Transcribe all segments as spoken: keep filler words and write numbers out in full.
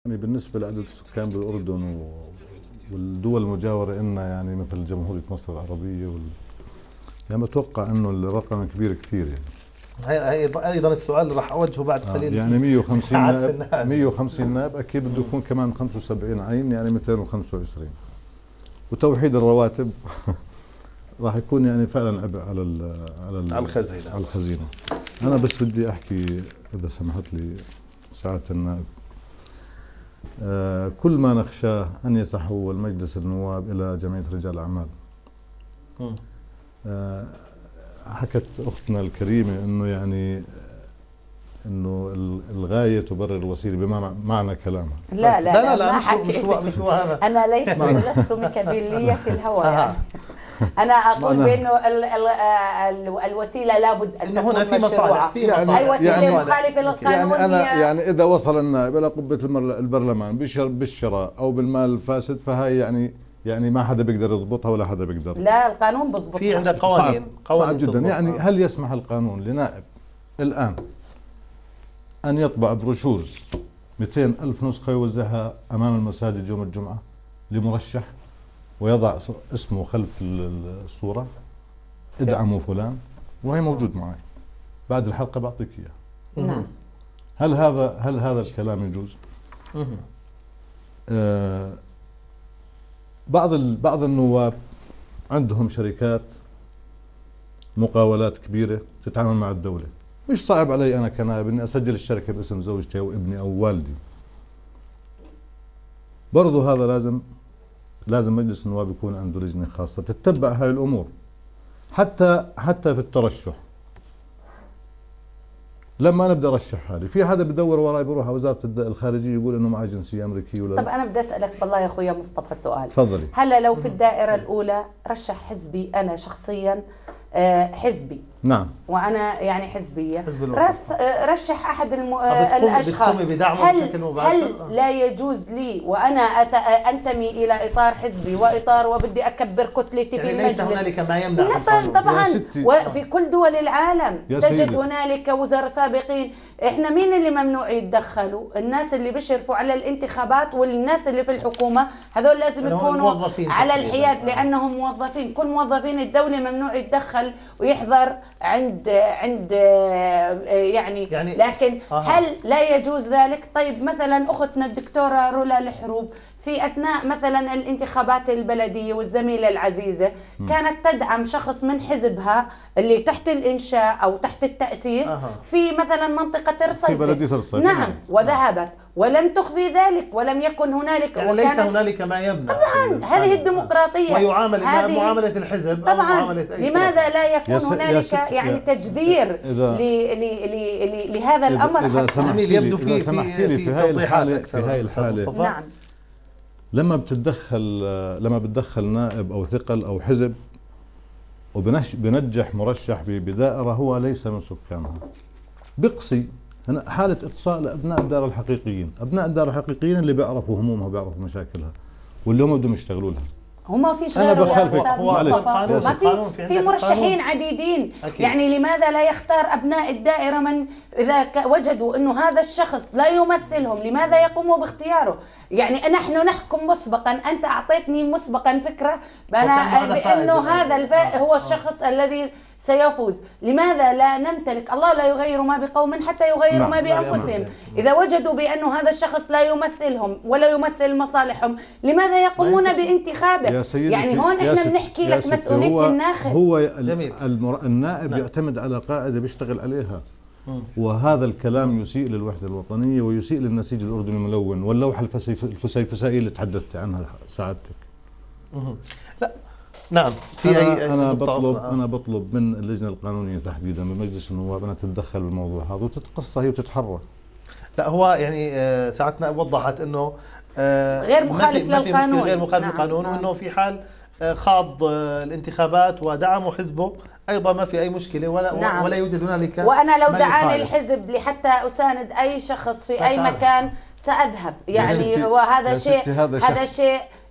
يعني بالنسبة لعدد السكان بالأردن والدول المجاورة إلنا يعني مثل جمهورية مصر العربية وال... يعني بتوقع إنه الرقم كبير كثير يعني. هي ايضا السؤال اللي راح اوجهه بعد قليل. آه يعني مئة وخمسين نائب مئة وخمسين نائب اكيد بده يكون كمان خمسة وسبعين عين يعني مئتين وخمسة وعشرين، وتوحيد الرواتب راح يكون يعني فعلا عبء على ال على ال على الخزينه على الخزينه. انا بس بدي احكي اذا سمحت لي سعاده النائب، آه كل ما نخشاه ان يتحول مجلس النواب الى جمعيه رجال الاعمال. آه حكت اختنا الكريمه انه يعني انه الغايه تبرر الوسيله بما معنى كلامها. لا لا لا لا, لا ما مش هو مش هو مش هو هذا. انا ليس لست ميكافيليه في الهوى يعني. انا اقول بانه ال ال ال الوسيله لابد ان تكون هنا في مصالح في يعني اي وسيله يعني مخالفه للقانون. يعني انا يعني اذا وصل النائب الى قبه البرلمان بالشراء او بالمال الفاسد فهي يعني يعني ما حدا بيقدر يضبطها ولا حدا بيقدر. لا القانون بيضبطها. في عندك قوانين قوانين جدا. يعني هل يسمح القانون لنائب الان ان يطبع بروشورز مئتين ألف نسخه يوزعها امام المساجد يوم الجمعه لمرشح ويضع اسمه خلف الصوره ادعموا فلان وهي موجود معي بعد الحلقه بعطيك اياه؟ نعم. هل هذا هل هذا الكلام يجوز؟ آه بعض بعض النواب عندهم شركات مقاولات كبيره تتعامل مع الدوله، مش صعب علي انا كنائب اني اسجل الشركه باسم زوجتي او ابني او والدي. برضه هذا لازم لازم مجلس النواب يكون عنده لجنه خاصه تتبع هاي الامور، حتى حتى في الترشح. لما انا بدي ارشح حالي في حدا بدور وراي بروح على وزاره الخارجيه يقول انه معي جنسيه امريكيه ولا. طب انا بدي اسالك والله يا اخويا مصطفى سؤال. تفضلي. هلا لو في الدائره الاولى رشح حزبي انا شخصيا حزبي، نعم، وانا يعني حزبيه، رس رشح احد الم... الاشخاص، هل هل لا يجوز لي وانا أت... انتمي الى اطار حزبي واطار وبدي اكبر كتلتي يعني في المجلس؟ ليس هنالك ما يمنع. لا طبعا، وفي كل دول العالم تجد هنالك وزراء سابقين. احنا مين اللي ممنوع يتدخلوا؟ الناس اللي بيشرفوا على الانتخابات والناس اللي في الحكومه، هذول لازم يكونوا على الحياد لانهم موظفين. كل موظفين الدوله ممنوع يتدخل ويحضر عند عند يعني, يعني لكن آه. هل لا يجوز ذلك؟ طيب مثلا اختنا الدكتوره رولا الحروب في اثناء مثلا الانتخابات البلديه والزميله العزيزه م. كانت تدعم شخص من حزبها اللي تحت الانشاء او تحت التاسيس آه. في مثلا منطقه الرصيف. نعم، وذهبت ولم تخفي ذلك ولم يكن هنالك يعني ليس هنالك ما يمنع. طبعا هذه الديمقراطيه ويعامل معامله الحزب طبعا. أو معاملة أي لماذا لا يكون هنالك يعني تجذير لهذا الامر؟ إذا سمحتي لي إذا سمحتي لي في هاي الحاله في هاي الحاله نعم، لما بتتدخل لما بتدخل نائب او ثقل او حزب وبنجح مرشح بدائره هو ليس من سكانها، بقصي حالة إقصاء لأبناء الدار الحقيقيين. أبناء الدار الحقيقيين اللي بيعرفوا همومها وبيعرفوا مشاكلها واللي هم بدهم يشتغلوا لها. هم ما فيش غيره يا أستاذ مصطفى، ما في في مرشحين عديدين. أكيد. يعني لماذا لا يختار أبناء الدائرة من إذا وجدوا إنه هذا الشخص لا يمثلهم لماذا يقوموا باختياره؟ يعني نحن نحكم مسبقا، أنت أعطيتني مسبقا فكرة أنا بأنه هذا الفائز هو الشخص الذي سيفوز. لماذا لا نمتلك؟ الله لا يغير ما بقوم حتى يغيروا نعم. ما بأنفسهم. إذا وجدوا بأنه هذا الشخص لا يمثلهم ولا يمثل مصالحهم لماذا يقومون بانتخابه؟ يعني هون احنا بنحكي لك مسؤولية هو الناخب. هو النائب نعم. يعتمد على قاعدة بيشتغل عليها م. وهذا الكلام يسيء للوحدة الوطنية ويسيء للنسيج الأردني الملون واللوحة الفسيفسائية اللي تحدثت عنها سعادتك. لا نعم، في أنا أي أنا بطلب آه. أنا بطلب من اللجنة القانونية تحديدا من مجلس النواب أنها تتدخل بالموضوع هذا وتتقصى هي وتتحرك. لا هو يعني ساعتنا وضحت إنه غير مخالف للقانون، غير مخالف نعم للقانون نعم. وإنه في حال خاض الانتخابات ودعموا حزبه أيضا ما في أي مشكلة ولا نعم. ولا يوجد هنالك. وأنا لو دعاني الحزب لحتى أساند أي شخص في أي مكان سأذهب يعني. وهذا شيء هذا شيء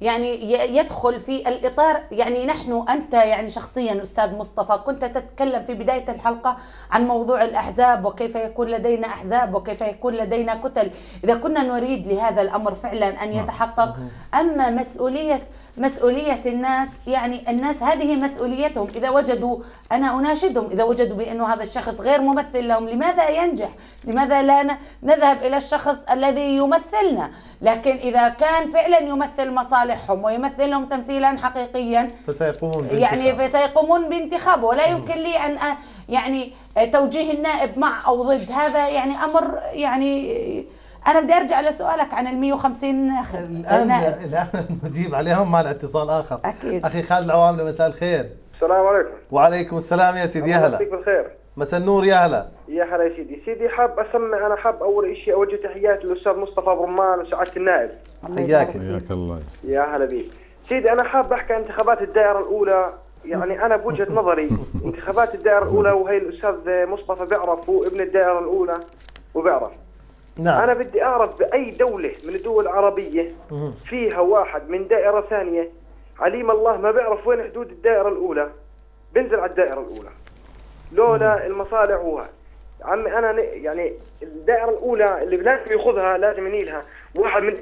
يعني يدخل في الإطار. يعني نحن أنت يعني شخصيا أستاذ مصطفى كنت تتكلم في بداية الحلقة عن موضوع الأحزاب وكيف يكون لدينا أحزاب وكيف يكون لدينا كتل. إذا كنا نريد لهذا الأمر فعلا أن يتحقق، أما مسؤولية مسؤولية الناس، يعني الناس هذه مسؤوليتهم. إذا وجدوا، أنا أناشدهم، إذا وجدوا بأنه هذا الشخص غير ممثل لهم، لماذا ينجح؟ لماذا لا نذهب إلى الشخص الذي يمثلنا؟ لكن إذا كان فعلا يمثل مصالحهم ويمثلهم تمثيلا حقيقيا فسيقومون يعني فسيقومون بانتخابه. ولا يمكن لي أن يعني توجيه النائب مع أو ضد، هذا يعني أمر يعني. أنا بدي أرجع لسؤالك عن ال مئة وخمسين الآن نائب. الآن نجيب عليهم مع الاتصال آخر. أكيد. أخي خالد العواملة، مساء الخير. السلام عليكم. وعليكم السلام يا سيدي، يا هلا. مساك بالخير. مساء النور، يا هلا. يا هلا يا سيدي. سيدي حاب أسمع، أنا حاب أول شيء أوجه تحياتي للأستاذ مصطفى برمان وسعادة النائب. حياك حياك الله. يا هلا بيك. سيدي أنا حاب أحكي عن انتخابات الدائرة الأولى. يعني أنا بوجهة نظري انتخابات الدائرة الأولى، وهي الأستاذ مصطفى بيعرف، هو ابن الدائرة الأولى وبيعرف. نعم. أنا بدي أعرف بأي دولة من الدول العربية فيها واحد من دائرة ثانية عليم الله ما بيعرف وين حدود الدائرة الأولى بنزل على الدائرة الأولى لولا المصالح. هو عمي أنا يعني الدائرة الأولى اللي لازم يأخذها، لازم ينيلها واحد من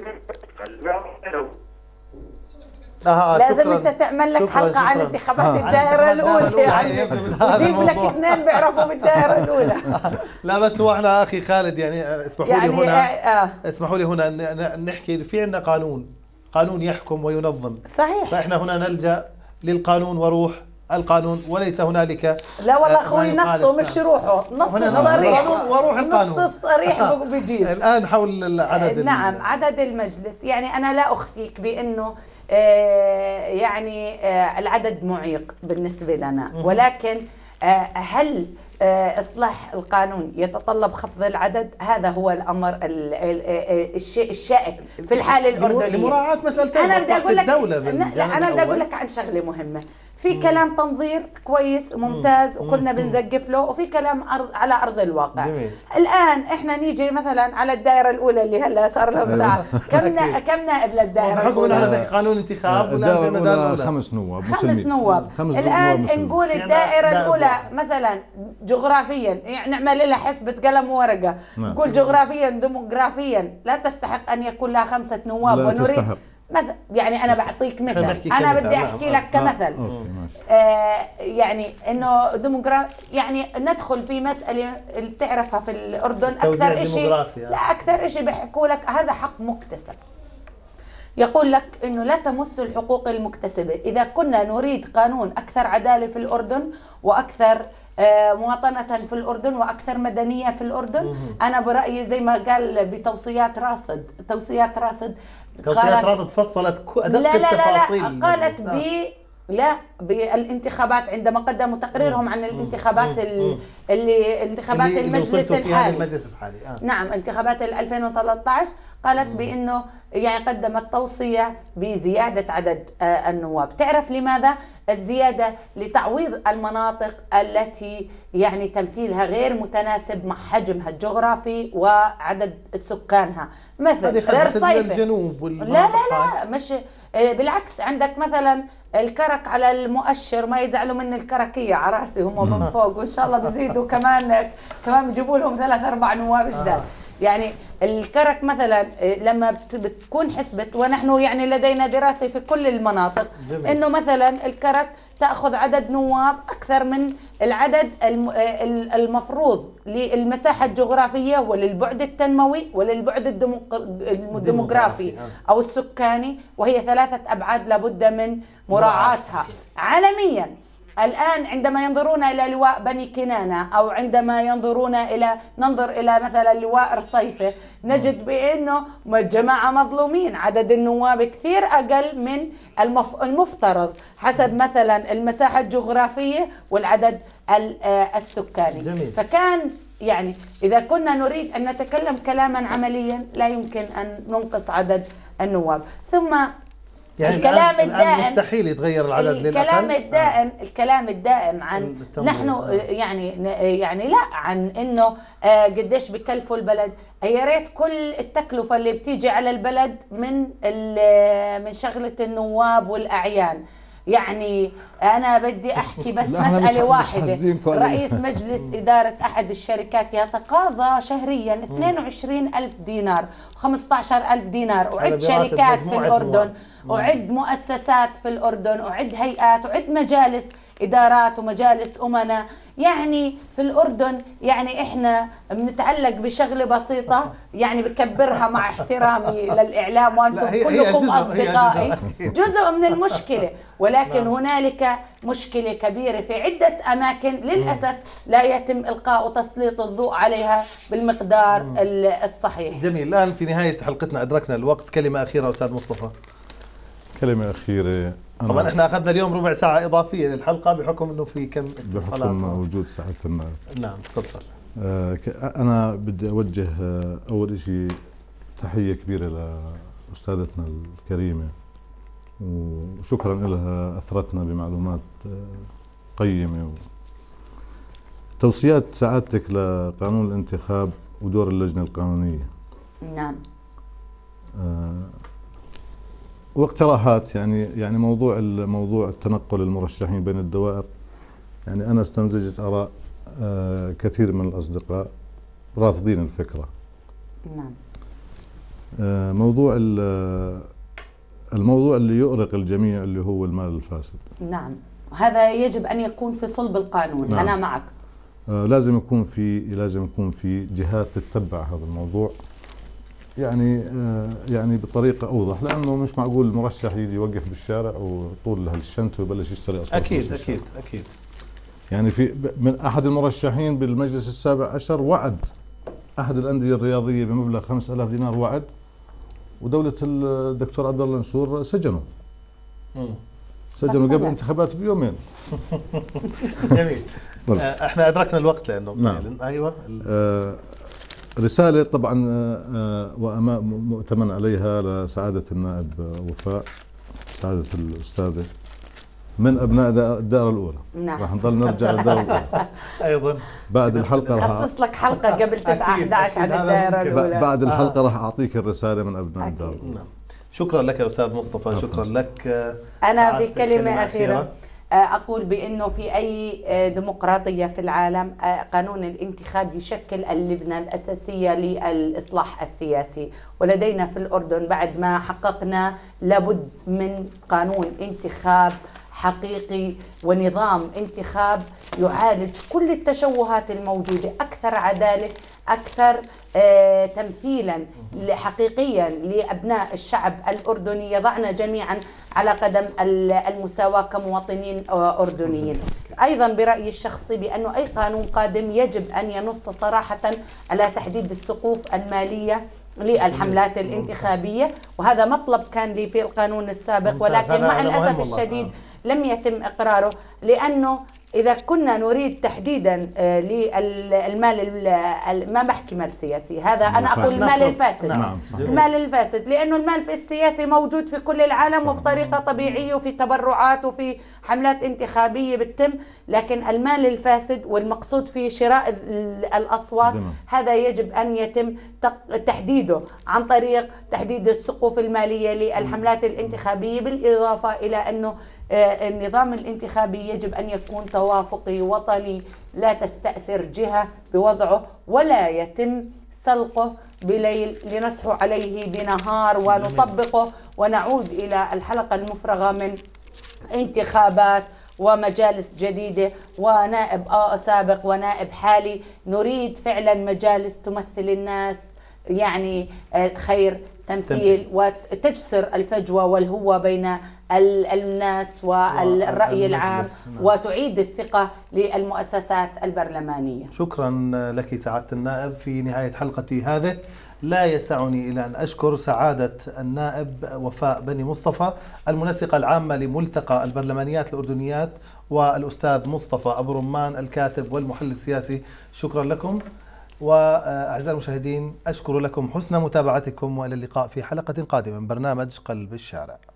آه لازم انت تعمل لك حلقه عن انتخابات الدائره الاولى يعني وجيب لك اثنين بيعرفوا بالدائره الاولى. لا بس هو احنا اخي خالد يعني اسمحوا لي يعني هنا آه. اسمحوا لي هنا نحكي في عندنا قانون قانون يحكم وينظم. صحيح. فاحنا هنا نلجا للقانون وروح القانون، وليس هنالك. لا والله اخوي نصه مش روحه، نص الصريح وروح القانون، نص الصريح بيجيب. الان حول العدد. نعم عدد المجلس. يعني انا لا اخفيك بانه يعني العدد معيق بالنسبة لنا، ولكن هل إصلاح القانون يتطلب خفض العدد؟ هذا هو الأمر الشيء الشائك في الحالة الأردنية لمراعاة مسألة أنا بدي أقول لك الدولة. أنا بدي أقول لك عن شغلة مهمة. في كلام تنظير كويس وممتاز وكلنا بنزقف له، وفي كلام أرض على أرض الواقع. جميل. الآن إحنا نيجي مثلا على الدائرة الأولى اللي هلا صار لهم ساعة، كم كم نائب للدائرة الأولى؟ حكم على قانون انتخاب الدائرة الأولى خمس نواب. خمس نواب. الآن نقول الدائرة الأولى مثلا جغرافيا يعني نعمل لها حسبة قلم وورقة، نقول جغرافيا ديموغرافيا لا تستحق أن يكون لها خمسة نواب. لا ونريد تستحق. مثلا يعني انا بعطيك مثل، انا بدي احكي لك كمثل. آه يعني انه ديموغرافي، يعني ندخل في مساله تعرفها في الاردن اكثر شيء، لا اكثر شيء بيحكوا لك هذا حق مكتسب. يقول لك انه لا تمس الحقوق المكتسبه. اذا كنا نريد قانون اكثر عداله في الاردن واكثر آه مواطنة في الأردن وأكثر مدنية في الأردن، أنا برأيي زي ما قال بتوصيات راصد، توصيات راصد توصيات راصد فصلت أدق لا لا التفاصيل. لا لا قالت ب لا بالانتخابات عندما قدموا تقريرهم عن الانتخابات اللي انتخابات اللي المجلس الحالي. المجلس الحالي آه. نعم انتخابات ألفين وثلاثة عشر قالت مم. بأنه يعني قدمت توصية بزيادة عدد آه النواب. تعرف لماذا؟ الزيادة لتعويض المناطق التي يعني تمثيلها غير متناسب مع حجمها الجغرافي وعدد سكانها، مثل غير صيفة. الجنوب لا لا لا مش بالعكس. عندك مثلا الكرك على المؤشر، ما يزعلوا من الكركية على راسي هم من فوق، وإن شاء الله بيزيدوا كمان كمان بيجيبوا لهم ثلاث أربع نواب جداد. آه. يعني الكرك مثلا لما بتكون حسبة، ونحن يعني لدينا دراسة في كل المناطق جميل. إنه مثلا الكرك تأخذ عدد نواب أكثر من العدد المفروض للمساحة الجغرافية وللبعد التنموي وللبعد الديموغرافي أو السكاني، وهي ثلاثة أبعاد لابد من مراعاتها عالميا. الآن عندما ينظرون إلى لواء بني كنانة أو عندما ينظرون إلى ننظر إلى مثلا لواء رصيفة، نجد بأنه جماعة مظلومين، عدد النواب كثير أقل من المفترض حسب مثلا المساحة الجغرافية والعدد السكاني. جميل. فكان يعني إذا كنا نريد أن نتكلم كلاما عمليا لا يمكن أن ننقص عدد النواب. ثم يعني الكلام الآن الدائم مستحيل يتغير العدد للأقل. الكلام الدائم آه. الكلام الدائم عن نحن يعني يعني لا عن انه قديش بكلفوا البلد. يا ريت كل التكلفه اللي بتيجي على البلد من من شغله النواب والاعيان. يعني أنا بدي أحكي بس مسألة واحدة. رئيس مجلس إدارة أحد الشركات يتقاضى شهريا اثنين وعشرين ألف دينار وخمسة عشر ألف دينار، وعد شركات في الأردن، وعد مؤسسات في الأردن، وعد هيئات، وعد مجالس إدارات ومجالس أمنا. يعني في الأردن يعني إحنا بنتعلق بشغلة بسيطة، يعني بكبرها مع احترامي للإعلام وأنتم كلكم أصدقائي، جزء من المشكلة، ولكن هنالك مشكلة كبيرة في عدة أماكن للأسف لا يتم إلقاء وتسليط الضوء عليها بالمقدار الصحيح. جميل. الآن في نهاية حلقتنا أدركنا الوقت، كلمة أخيرة أستاذ مصطفى. كلمة أخيرة. طبعا احنا اخذنا اليوم ربع ساعة إضافية للحلقة بحكم انه في كم اتصالات. بحكم وجود ساعة النائب. نعم تفضل. آه انا بدي اوجه آه اول شيء تحية كبيرة لأستاذتنا الكريمة، وشكرا لها، اثرتنا بمعلومات آه قيمة. توصيات سعادتك لقانون الانتخاب ودور اللجنة القانونية. نعم. آه واقتراحات، يعني يعني موضوع موضوع التنقل المرشحين بين الدوائر، يعني انا استمزجت اراء آه كثير من الاصدقاء رافضين الفكره. نعم. آه موضوع الموضوع اللي يؤرق الجميع اللي هو المال الفاسد. نعم، هذا يجب ان يكون في صلب القانون. نعم. انا معك. آه لازم يكون في لازم يكون في جهات تتبع هذا الموضوع، يعني يعني بطريقه اوضح، لانه مش معقول المرشح يجي يوقف بالشارع وطول هالشنطه ويبلش يشتري اصوات. اكيد اكيد اكيد. يعني في من احد المرشحين بالمجلس السابع عشر وعد احد الانديه الرياضيه بمبلغ خمسة آلاف دينار وعد، ودوله الدكتور عبد الله نسور سجنوا. امم سجنوا قبل الانتخابات بيومين. جميل. احنا ادركنا الوقت لانه نعم. ايوه. آه رسالة طبعا مؤتمن عليها لسعادة النائب وفاء، سعادة الأستاذة، من أبناء الدائرة الأولى. نعم. راح نضل نرجع للدائرة الأولى. أيضا بعد الحلقة راح خصص لك حلقة قبل تسعة أحد عشر عن الدائرة الأولى. بعد الحلقة راح أعطيك الرسالة من أبناء الدائرة الأولى. نعم. شكرا لك يا أستاذ مصطفى، شكرا لك. أنا بكلمة أخيرة أقول بأنه في أي ديمقراطية في العالم قانون الانتخاب يشكل اللبنة الأساسية للإصلاح السياسي، ولدينا في الأردن بعد ما حققنا لابد من قانون انتخاب حقيقي ونظام انتخاب يعالج كل التشوهات الموجودة، أكثر عدالة، أكثر آه تمثيلا حقيقيا لأبناء الشعب الأردني، يضعنا جميعا على قدم المساواة كمواطنين أردنيين. أيضا برأيي الشخصي بأنه أي قانون قادم يجب أن ينص صراحة على تحديد السقوف المالية للحملات الانتخابية، وهذا مطلب كان لي في القانون السابق، ولكن مع الأسف الشديد لم يتم إقراره، لأنه إذا كنا نريد تحديدا للمال، ما بحكي مال سياسي، هذا أنا أقول المال الفاسد. نعم. المال الفاسد، لأنه المال السياسي موجود في كل العالم وبطريقة طبيعية، وفي تبرعات وفي حملات انتخابية بتتم، لكن المال الفاسد والمقصود فيه شراء الأصوات هذا يجب أن يتم تحديده عن طريق تحديد السقوف المالية للحملات الانتخابية، بالإضافة إلى أنه النظام الانتخابي يجب أن يكون توافقي وطني، لا تستأثر جهة بوضعه ولا يتم سلقه بليل لنصحو عليه بنهار ونطبقه ونعود إلى الحلقة المفرغة من انتخابات ومجالس جديدة ونائب سابق ونائب حالي. نريد فعلا مجالس تمثل الناس، يعني خير تمثيل وتجسر الفجوة والهوة بين الناس والرأي العام وتعيد الثقة للمؤسسات البرلمانية. شكرا لك سعادة النائب. في نهاية حلقتي هذه لا يسعني إلا أن أشكر سعادة النائب وفاء بني مصطفى المنسقة العامة لملتقى البرلمانيات الأردنيات، والأستاذ مصطفى أبو رمان الكاتب والمحلل السياسي. شكرا لكم. وأعزائي المشاهدين أشكر لكم حسن متابعتكم، وإلى اللقاء في حلقة قادمة من برنامج قلب الشارع.